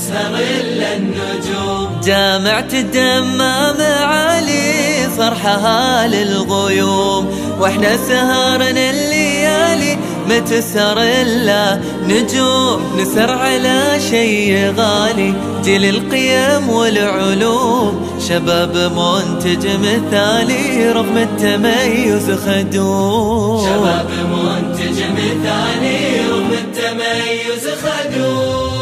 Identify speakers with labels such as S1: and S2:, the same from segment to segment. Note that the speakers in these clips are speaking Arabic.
S1: تسهر إلا النجوم.
S2: جامعة الدمام معالي فرحها للغيوم، واحنا سهرنا الليالي ما تسهر إلا نجوم. نسهر على شي غالي جيل القيم والعلوم، شباب منتج مثالي رغم التميز خدوم.
S1: شباب منتج مثالي رغم التميز خدوم.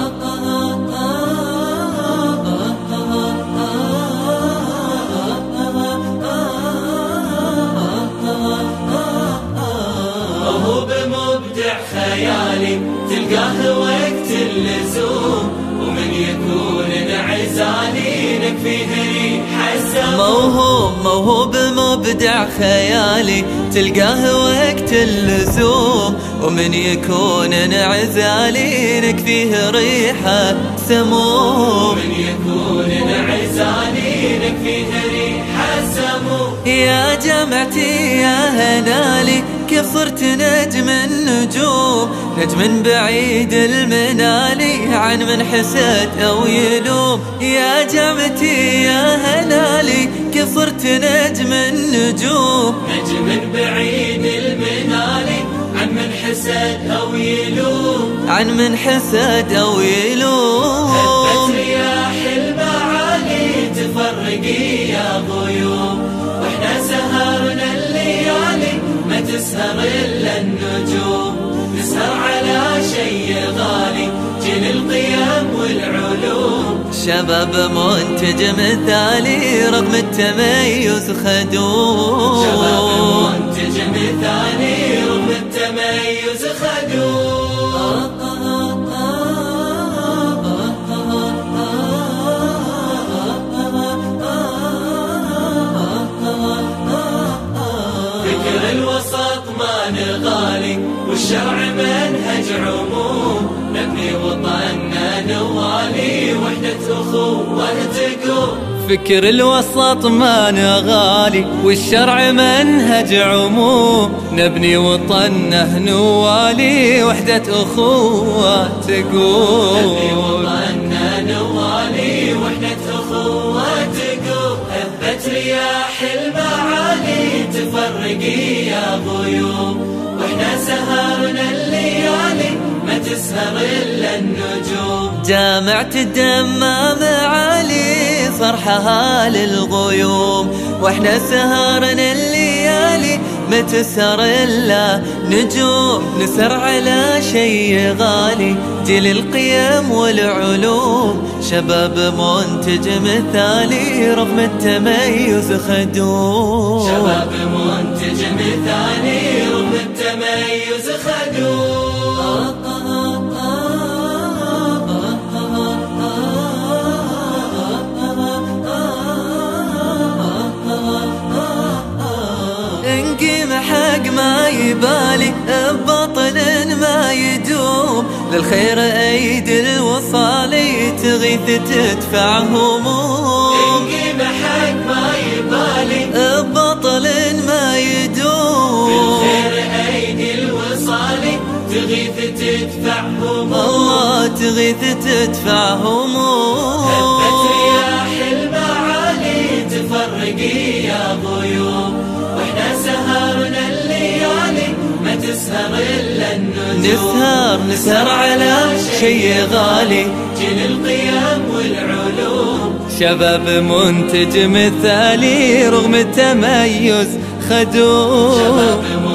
S1: موهوب مبدع خيالي تلقاه وقت اللزوم، ومن يكون انعزالي نكفيه ريح السموم.
S2: موهوب مبدع خيالي تلقاه وقت اللزوم، ومن يكون انعزالي نكفيه ريحة سموم.
S1: ومن يكون انعزالي نكفيه ريح السموم.
S2: يا جامعتي يا هنالي كيف صرت نجم النجوم، نجم بعيد المنالي عن من حسد أو يلوم. يا جامعتي يا هنالي كيف صرت نجم النجوم،
S1: نجم بعيد المنالي عن من حسد أو يلوم.
S2: عن من حسد أو يلوم.
S1: هبت رياح المعالي تفرقي يا غيوم، واحنا سهرنا الليالي ما تسهر إلا النجوم. نسهر على شي غالي جيل القيم والعلوم،
S2: شباب منتج مثالي رغم التميز خدوم.
S1: شباب منتج مثالي رغم التميز خدوم. فكر الوسط ما نغالي والشرع منهج عموم، نبني وطننا نوالي وحدة أخوة تقوم.
S2: فكر الوسط ما نغالي والشرع منهج عموم، نبني وطنه نوالي وحدة أخوة تقوم.
S1: نبني وطننا نوالي وحدة أخوة تقوم. هبت رياح المعالي تفرقي يا غيوم، واحنا سهرنا الليالي ما تسهر إلا النجوم.
S2: جامعة الدمام معالي فرحها للغيوم، واحنا سهرنا الليالي ما تسهر إلا نجوم. نسهر على شي غالي جيل القيم والعلوم، شباب منتج مثالي رغم التميز خدوم.
S1: شباب منتج مثالي رغم التميز خدوم.
S2: نقيم حق ما يبالي ببطل ما يدوم، للخير أيد الوصالي تغيث تدفع هموم.
S1: نقيم حق ما يبالي
S2: ببطل ما يدوم،
S1: للخير أيد الوصالي تغيث تدفع هموم.
S2: الله تغيث تدفع هموم.
S1: هبت رياح المعالي تفرقي يا غيوم، واحنا سهرنا الليالي ما تسهر إلا النجوم.
S2: نسهر على شي غالي
S1: جيل القيم والعلوم،
S2: شباب منتج مثالي رغم التميز خدوم.